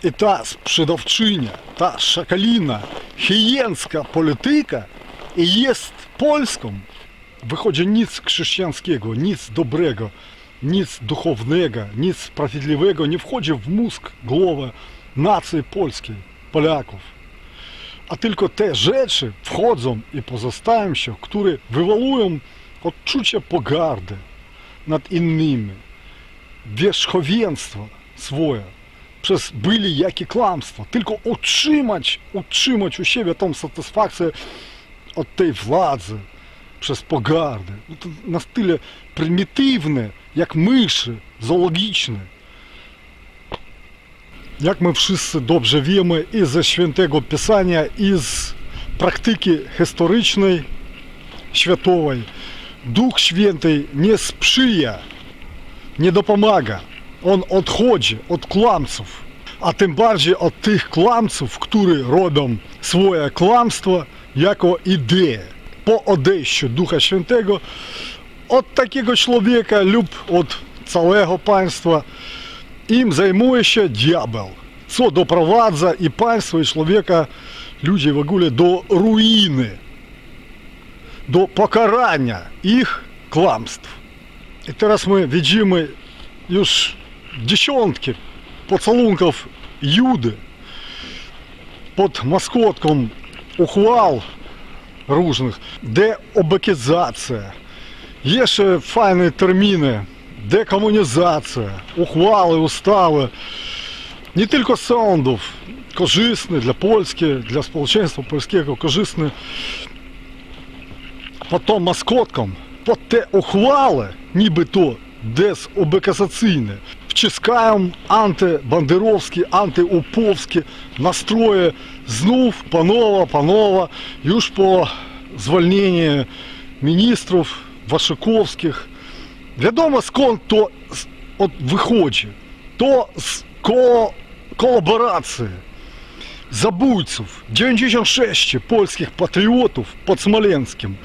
І та sprzedawczynia, ta szakalina, hijeńska polityka jest polską. Wychodzi nic chrześcijańskiego, nic dobrego, nic duchownego, nic sprawiedliwego nie wchodzi w mózg, głowę nacji polskiej, Polaków. A tylko te rzeczy wchodzą i pozostają się, które wywołują odczucie pogardy nad innymi, wierzchowieństwo swoje, przez byle jakie kłamstwo, tylko utrzymać u siebie tą satysfakcję od tej władzy, przez pogardę. To na tyle prymitywne, jak myszy, zoologiczne. Jak my wszyscy dobrze wiemy i ze Świętego Pisania, i z praktyki historycznej, światowej, Duch Święty nie sprzyja, nie dopomaga. On odchodzi od kłamców, a tym bardziej od tych kłamców, którzy robią swoje kłamstwo jako ideę. Po odejściu Ducha Świętego od takiego człowieka lub od całego państwa im zajmuje się diabeł, co doprowadza i państwo, i człowieka, ludzi w ogóle do ruiny, do pokarania ich kłamstw. I teraz my widzimy już dziesiątki pocałunków Judy pod maskotką uchwał różnych, deobekizacja, jeszcze fajne terminy, dekomunizacja, uchwały, ustawy, nie tylko sądów, korzystne dla Polski, dla społeczeństwa polskiego, korzystne pod tą maskotką, pod te uchwały, niby to dezobekizacyjne, wciskają antybandерowskie, antyupowskie nastroje znów, panowa, już po zwolnieniu ministrów Waszykowskich. Wiadomo, skąd to wychodzi. To z kolaboracji zabójców, 96 polskich patriotów pod Smoleńskiem,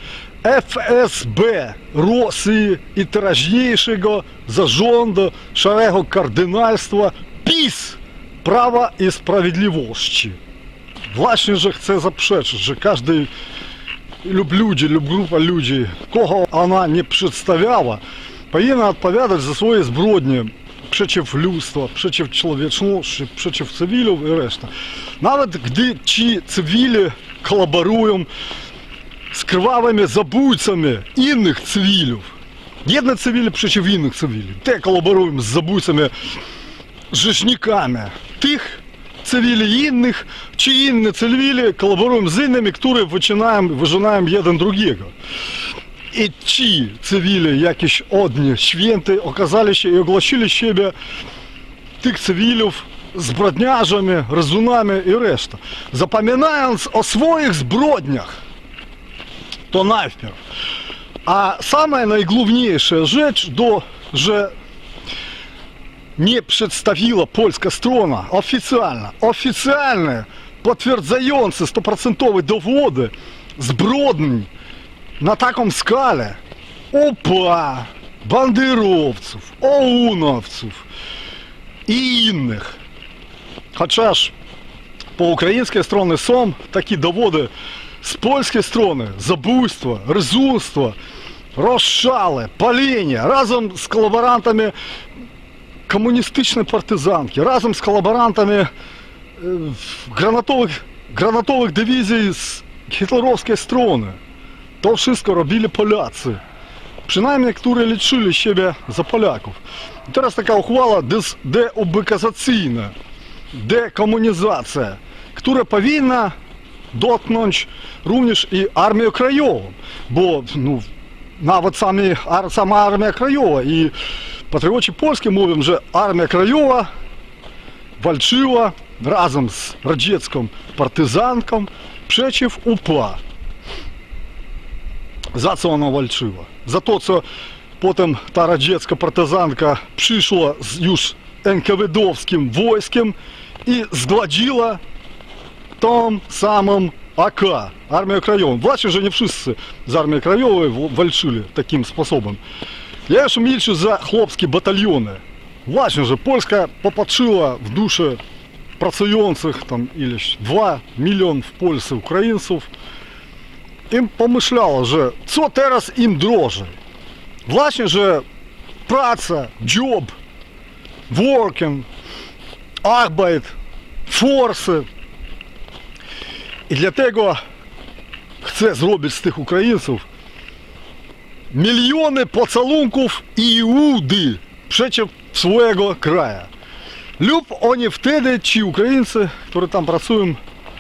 FSB Rosji i teraźniejszego zarządu szarego kardynalstwa PiS Prawa i Sprawiedliwości. Właśnie, że chcę zaprzeczyć, że każdy lub grupa ludzi, kogo ona nie przedstawiała, powinna odpowiadać za swoje zbrodnie przeciw ludztwu, przeciw człowieczności, przeciw cywilom i reszta. Nawet gdy ci cywili kolaborują z krwawymi zabójcami innych cywilów. Jedne cywile przeciw innych cywili. Te kolaborują z zabójcami, rzeźnikami tych cywili innych, czy inne cywile kolaborują z innymi, które wyżynają jeden drugiego. I ci cywile, jakieś odnie święte, okazali się i ogłosili siebie tych cywilów zbrodniarzami, rezunami i reszta. Zapominając o swoich zbrodniach, to najpierw. A самая najgłówniejsza rzecz, że nie przedstawiła polska strona oficjalne, potwierdzające 100% dowody zbrodni na taką skalę UPA, banderowców, OUN-owców i innych. Chociaż po ukraińskiej stronie są takie dowody z polskiej strony: zabójstwo, rezunstwo, rozstrzale, palenie, razem z kolaborantami komunistycznej partyzanki, razem z kolaborantami granatowych dywizji z hitlerowskiej strony. To wszystko robili Polacy, przynajmniej, które liczyli siebie za Polaków. I teraz taka uchwała deobekizacyjna, dekomunizacja, która powinna dotknąć również i Armię Krajową, bo nawet sama Armia Krajowa i patrioci polskie mówią, że Armia Krajowa walczyła razem z radziecką partyzanką przeciw UPA. Za co ona walczyła? Za to, co potem ta radziecka partyzanka przyszła już NKWD-owskim wojskiem i zgładziła tą samą AK, Armię Krajową. Właśnie, że nie wszyscy z Armii Krajowej walczyli takim sposobem. Ja już milczę za chłopskie bataliony. Właśnie, że Polska popatrzyła w duszę pracujących, tam ileś 2 miliony w Polsce Ukraińców, im pomyślało, że co teraz im drożej. Właśnie, że praca, job, working, arbeit, forsy. I dlatego chce zrobić z tych Ukraińców miliony pocałunków i udy przeciw swojego kraju. Lub oni wtedy, ci Ukraińcy, którzy tam pracują,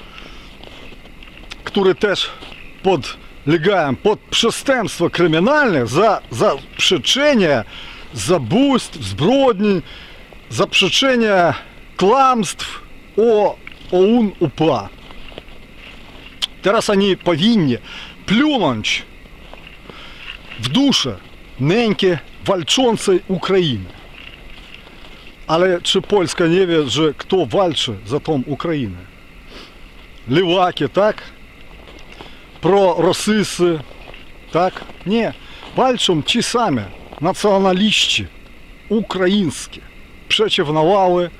którzy też podlegają pod przestępstwo kryminalne za zaprzeczenie zabójstw, zbrodni, zaprzeczenie kłamstw o OUN-UPA. Teraz oni powinni plunąć w duszę nęki walczącej Ukrainy. Ale czy Polska nie wie, że kto walczy za tą Ukrainę? Lewaki, tak? Prorosyjscy, tak? Nie. Walczą ci sami nacjonaliści ukraińskie przeciw nawały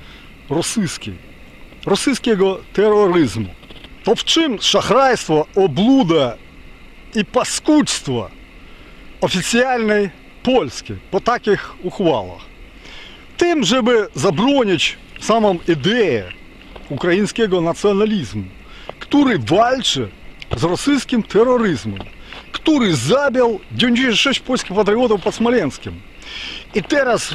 rosyjskiego terroryzmu. To w czym szachrajstwo, obluda i paskudztwo oficjalnej Polski po takich uchwałach? Tym, żeby zabronić samą ideę ukraińskiego nacjonalizmu, który walczy z rosyjskim terroryzmem, który zabił 96 polskich patriotów pod Smolenskiem. I teraz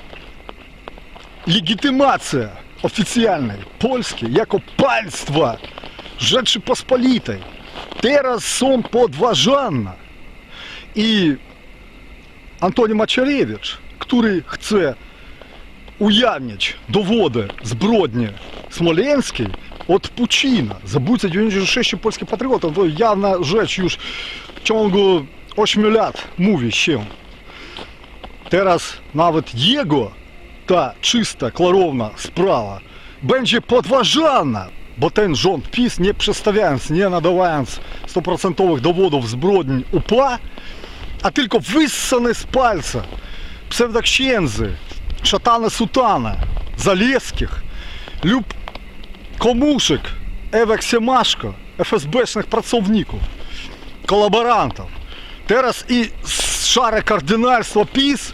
legitymacja oficjalnej Polski jako państwa Rzeczypospolitej teraz są podważane. I Antoni Macierewicz, który chce ujawnić dowody zbrodni smoleńskiej od Pucina, zabójcy 96 polskich patriotów, to jawna rzecz już w ciągu 8 lat mówi się. Teraz nawet jego ta czysta, klarowna sprawa będzie podważana, bo ten rząd PiS, nie przedstawiając, nie nadawając 100% dowodów zbrodni UPA, a tylko wyssane z palca pseudoksiędzy, szatana sutana, Zalewskich lub komuszek Ewek Siemaszko, FSB-sznych pracowników, kolaborantów. Teraz i szare kardynalstwo PiS,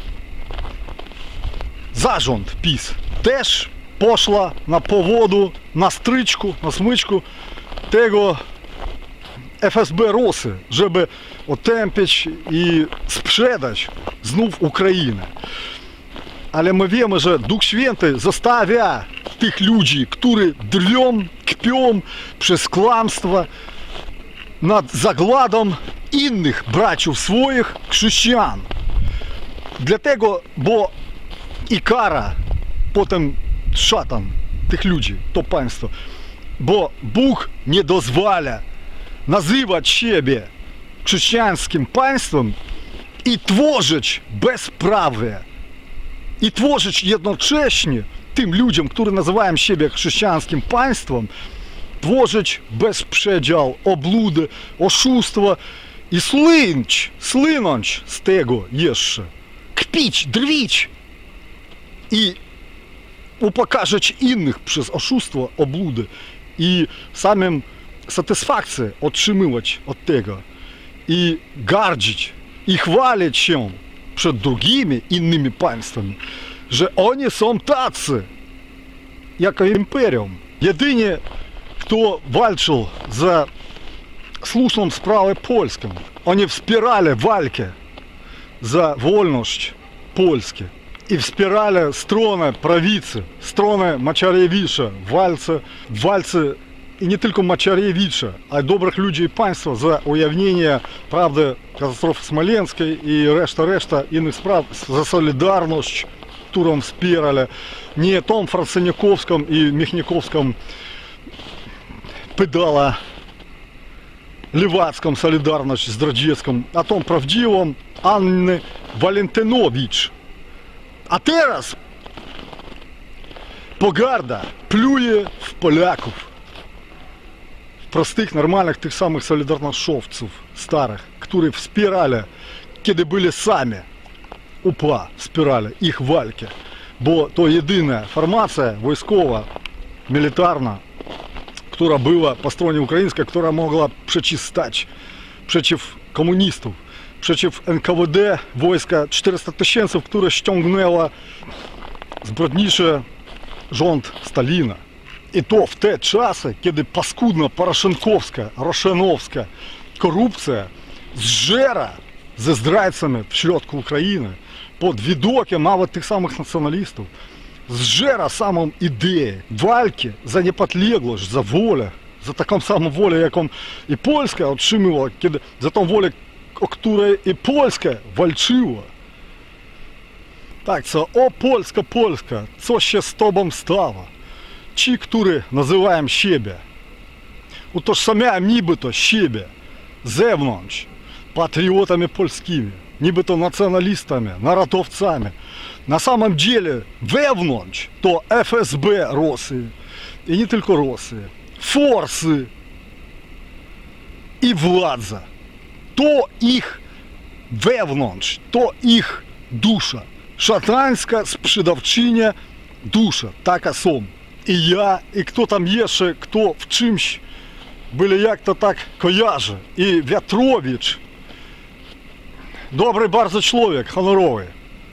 zarząd PiS też poszła na powodu, na stryczku, na smyczku tego FSB Rosji, żeby otępić i sprzedać znów Ukrainę. Ale my wiemy, że Duch Święty zostawia tych ludzi, którzy drwią, kpią przez kłamstwo nad zagładą innych braciów swoich chrześcijan. Dlatego, bo i kara potem szatan tych ludzi, to państwo, bo Bóg nie dozwala nazywać siebie chrześcijańskim państwem i tworzyć bezprawie. I tworzyć jednocześnie tym ludziom, którzy nazywają siebie chrześcijańskim państwem, tworzyć bezprzedział, obludy, oszustwa i slynąć z tego jeszcze, kpić, drwić i upokarzać innych przez oszustwo, obludy i samym satysfakcję otrzymywać od tego i gardzić i chwalić się przed drugimi innymi państwami, że oni są tacy, jako imperium. Jedynie, kto walczył za słuszną sprawę polską, oni wspierali walkę za wolność Polski i wspierali stronę prawicy, stronę Macierewicza w walce i nie tylko Macierewicza, a dobrych ludzi i państwa za ujawnienie prawdy katastrofy smoleńskiej i reszta innych spraw, za solidarność, którą wspierali nie tą Franciszkowską i Michnikowską pedala lewacką solidarność zdradziecką, a tą prawdziwą Anny Walentynowicz. A teraz pogarda pluje w Polaków, w prostych, normalnych, tych samych solidarnościowców starych, którzy wspierali, kiedy byli sami UPA, wspierali ich walkę, bo to jedyna formacja wojskowa militarna, która była po stronie ukraińskiej, która mogła przeciwstać przeciw komunistów, przeciw NKWD, wojska 400 tysięcy, które ściągnęła zbrodniczy rząd Stalina. I to w te czasy, kiedy paskudna poroszenkowska, roszenowska korupcja zżera ze zdrajcami w środku Ukrainy, pod widokiem nawet tych samych nacjonalistów, zżera samą ideę walki za niepodległość, za wolę, za taką samą wolę, jaką i Polska otrzymywała, kiedy, za tą wolę, o której i Polska walczyła. Tak, co o Polska, Polska, co się z tobą stało? Ci, którzy nazywają siebie, utożsamiają нібито siebie zewnątrz patriotami polskimi, нібито nacjonalistami, narodowcami. Na samym dziele wewnątrz to FSB Rosji i nie tylko Rosji, forsy i władza. To ich wewnątrz, to ich dusza. Szatańska sprzedawczynia dusza, taka są. I ja, i kto tam jeszcze, kto w czymś byli jak to tak kojarzy. I Wiatrowicz, dobry bardzo człowiek, honorowy,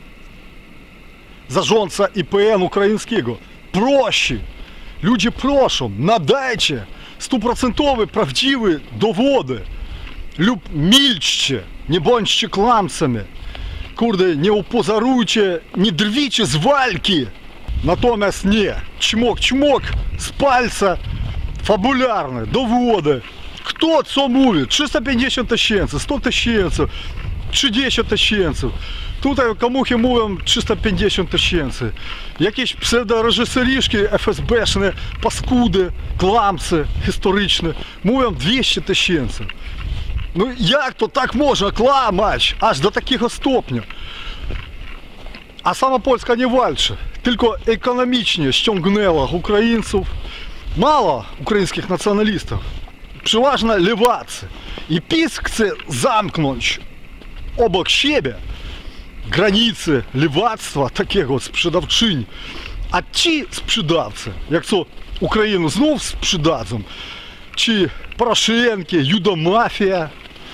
zarządca IPN ukraińskiego, prosi, ludzie proszą, nadajcie 100% prawdziwe dowody lub milczcie, nie bądźcie kłamcami, kurde, nie upozorujcie, nie drwicie z walki. Natomiast nie, чмок z palca, fabularne dowody. Kto co mówi? 350 tysięcy, 100 tysięcy, 30 tysięcy. Tutaj komuchy mówią 350 tysięcy. Jakieś pseudoreżyseryszki FSB-szne, paskudy, kłamcy historyczne mówią 200 tysięcy. No jak to tak można kłamać aż do takiego stopnia? A sama Polska nie walczy, tylko ekonomicznie ściągnęła Ukraińców, mało ukraińskich nacjonalistów, przeważnie lewacy. I PiS chce zamknąć obok siebie granice lewactwa takiego sprzedawczyń. A ci sprzedawcy, jak co Ukrainę znów sprzedadzą, ci Poroszenki, judomafia,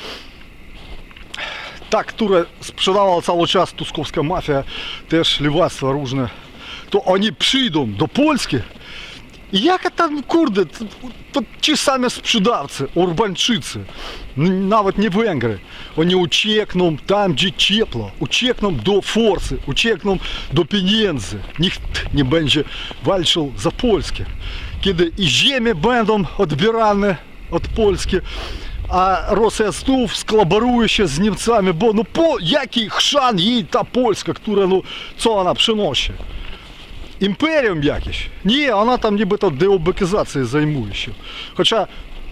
ta, która sprzedawała cały czas tuskowska mafia, też lewactwo różne, to oni przyjdą do Polski i jaka tam, kurde, to ci sami sprzedawcy, Orbańczycy, nawet nie Węgry, oni uciekną tam, gdzie ciepło, uciekną do forsy, uciekną do pieniędzy, nikt nie będzie walczył za Polskę. Kiedy i ziemie będą odbierane od Polski, a Rosja znów skolaboruje się z Niemcami, bo no po jaki chrzan jej ta Polska, która, no co ona przynosi? Imperium jakieś? Nie, ona tam нібито деобекізацією zajmuje się. Chociaż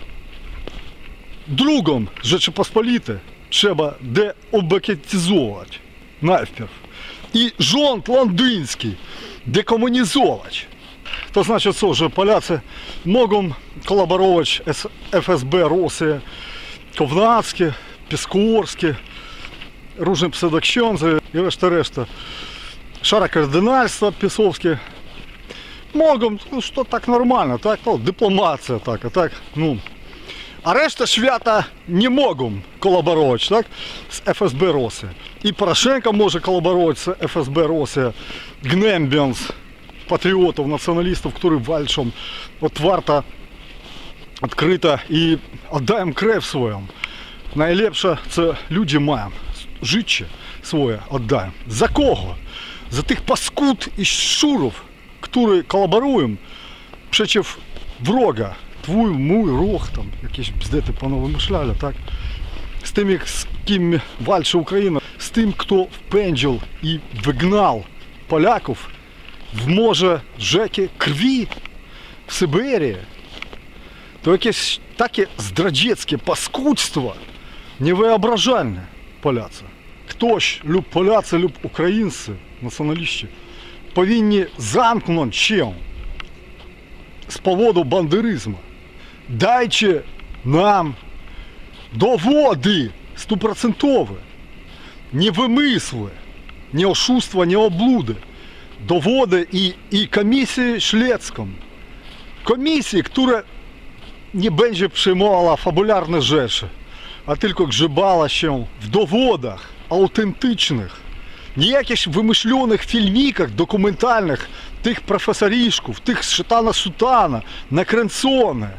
drugą Rzeczypospolitę trzeba deobekityzować najpierw. I rząd londyński dekomunizować. To znaczy co, że Polacy mogą kolaborować z FSB Rosji, Kownackie, Piskorskie, różne pseudoksiądze i reszta. Szare kardynalstwa pisowskie mogą, no to tak normalnie, tak, no, dyplomacja taka, tak, no. A reszta świata nie mogą kolaborować, tak, z FSB Rosji. I Poroszenko może kolaborować z FSB Rosji, gnębiąc patriotów, nacjonalistów, którzy walczą otwarto, odkryto i oddają krew swoją. Najlepsze, co ludzie mają, życie swoje oddają. Za kogo? Za tych paskud i szczurów, którzy kolaborują przeciw wroga. Twój, mój, ruch, tam jakieś bzdety ponowymyślali, tak? Z tymi, z kim walczy Ukraina, z tym, kto wpędził i wygnał Polaków w morze rzeki krwi w Syberii. To jakieś takie zdradzieckie paskudztwo niewyobrażalne Polacy. Ktoś lub Polacy, lub Ukraińcy, nacjonaliści, powinni zamknąć się z powodu banderyzmu. Dajcie nam dowody 100%, nie wymysły, nie oszustwa, nie obludy. Dowody i komisję śledzką, Komisji, która nie będzie przyjmowała fabularne rzeczy, a tylko grzebała się w dowodach autentycznych, nie jakichś wymyślonych filmikach dokumentalnych tych profesoriszków, tych szatana-sutana, nakręcone.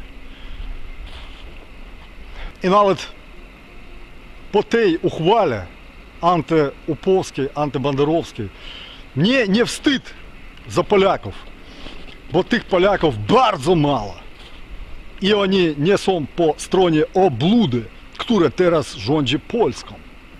I nawet po tej uchwale antyupowskiej, antybanderowskiej mnie nie wstyd za Polaków, bo tych Polaków bardzo mało. I oni nie są po stronie obludy, która teraz rządzi Polską.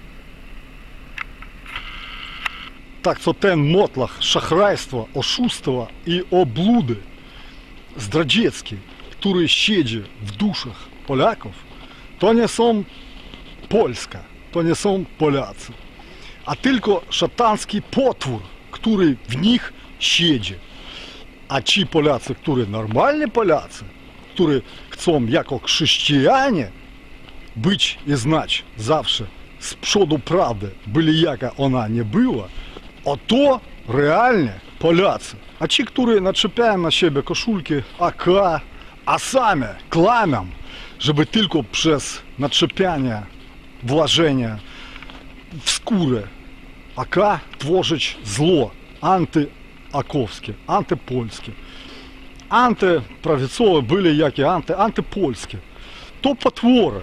Tak co ten motlach szachrajstwa, oszustwa i obludy zdradzieckie, który siedzi w duszach Polaków, to nie są Polska, to nie są Polacy, a tylko szatański potwór, który w nich siedzi. A ci Polacy, którzy normalni Polacy, którzy chcą jako chrześcijanie być i znać zawsze z przodu prawdy, byli jaka ona nie była, oto realnie Polacy. A ci, którzy naczepiają na siebie koszulki AK, a sami klamią, żeby tylko przez naczepianie, włożenie w skórę AK tworzyć zło antyakowskie, antypolskie. Antyprawicowe byli jakie antypolskie. To potwory.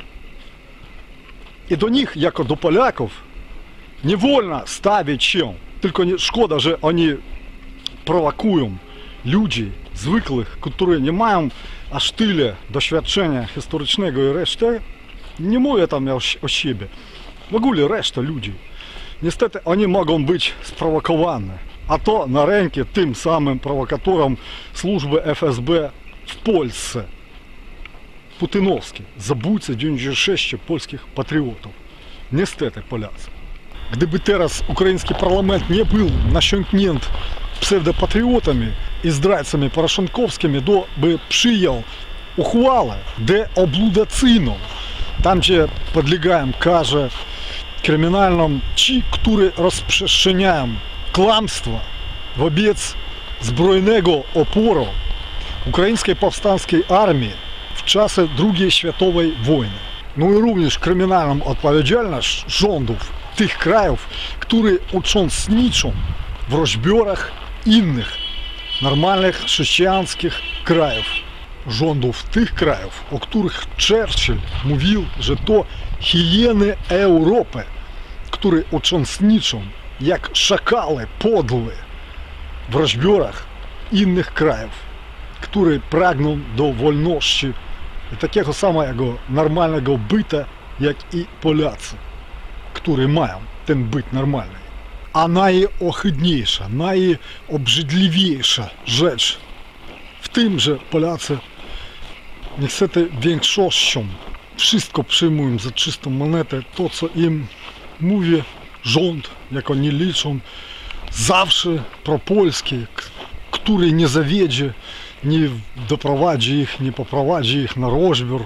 I do nich, jako do Polaków, nie wolno stawiać się. Tylko szkoda, że oni prowokują ludzi zwykłych, którzy nie mają aż tyle doświadczenia historycznego i reszty. Nie mówię tam o siebie. W ogóle reszta ludzi. Niestety oni mogą być sprowokowane. A to na rękę tym samym prowokatorom służby FSB w Polsce. Putynowskie, zabójcy 96 polskich patriotów. Niestety Polacy. Gdyby teraz ukraiński parlament nie był nasiąknięty pseudopatriotami i zdrajcami poroszenkowskimi, to by przyjął uchwałę deobludacyjną, tam gdzie podlegają karze kryminalną ci, którzy rozprzestrzeniają kłamstwa wobec zbrojnego oporu ukraińskiej powstańskiej armii w czasie II światowej wojny. No i również kryminalną odpowiedzialność rządów tych krajów, które uczestniczą w rozbiorach innych normalnych chrześcijańskich krajów. Rządów tych krajów, o których Churchill mówił, że to hieny Europy, które uczestniczą jak szakały podłe w rozbiorach innych krajów, które pragną do wolności i takiego samego normalnego byta, jak i Polacy, którzy mają ten byt normalny. A najohydniejsza, najobrzydliwsza rzecz w tym, że Polacy niestety większością wszystko przyjmują za czystą monetę, to co im mówi rząd, jak oni liczą, zawsze propolskie, który nie zawiedzie, nie doprowadzi ich, nie poprowadzi ich na rozbiór,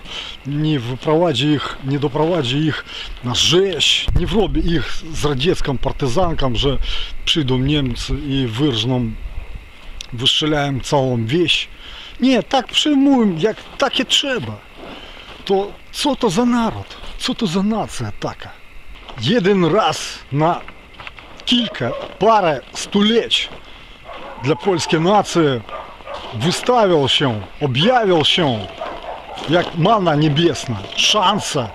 nie doprowadzi ich na rzeź, nie wrobi ich z radziecką partyzanką, że przyjdą Niemcy i wyrżną, wystrzelają całą wieś. Nie, tak przyjmują, jak takie trzeba. To co to za naród? Co to za nacja taka? Jeden raz na parę stuleć dla polskiej nacji wystawił się, objawił się jak manna niebiesna, szansa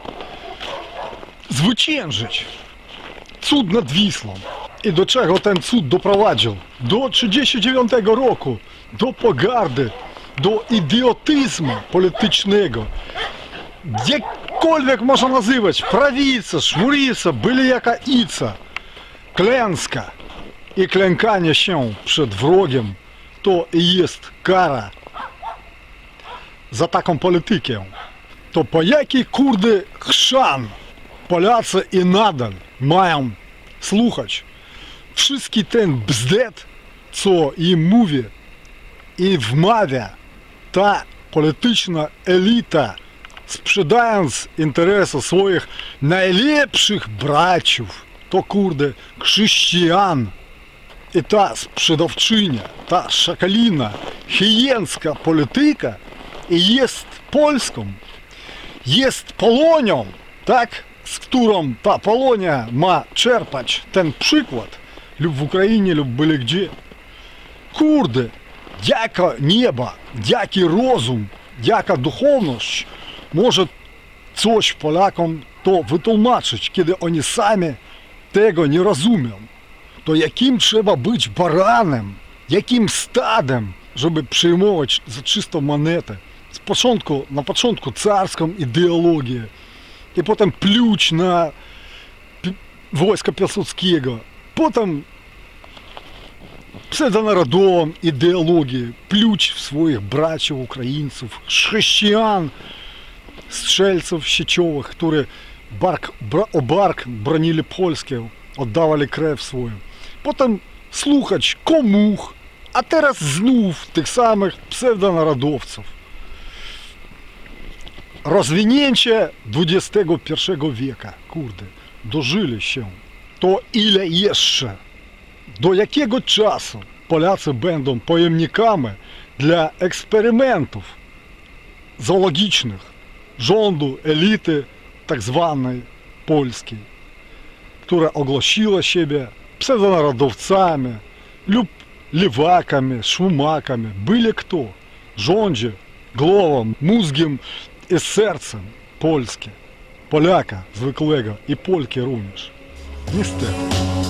zwyciężyć. Cud nad Wisłą. I do czego ten cud doprowadził? Do 1939 roku, do pogardy, do idiotyzmu politycznego. Jakkolwiek można nazywać, prawica, szmurica, byle jaka ica, klęska i klękanie się przed wrogiem, to i jest kara za taką politykę. To po jaki kurde chrzan Polacy i nadal mają słuchać wszystki ten bzdet, co im mówi i wmawia ta polityczna elita, sprzedając interesy swoich najlepszych braciów, to kurde chrześcijan I ta sprzedawczynia, ta szakalina, hijeńska polityka jest Polską, jest Polonią, tak? Z którą ta Polonia ma czerpać ten przykład lub w Ukrainie, lub byle gdzie. Kurde, jaka nieba, jaki rozum, jaka duchowność może coś Polakom to wytłumaczyć, kiedy oni sami tego nie rozumieją. To jakim trzeba być baranem, jakim stadem, żeby przyjmować za czystą monetę. Na początku carską ideologię i potem pluć na wojska Piłsudskiego, potem pseudonarodową ideologię, pluć w swoich braci Ukraińców, chrześcijan, strzelców sieciowych, którzy o bark bronili Polskę, oddawali krew swoją. Potem słuchać komuch, a teraz znów tych samych pseudonarodowców. Rozwinięcie XXI wieku, kurde, dożyli się. To ile jeszcze, do jakiego czasu Polacy będą pojemnikami dla eksperymentów zoologicznych rządu elity tak zwanej polskiej, która ogłosiła siebie pseudonarodowcami lub lewakami, szumakami, byle kto rządzi głową, mózgiem i sercem Polski, Polaka zwykłego i Polki również. Niestety.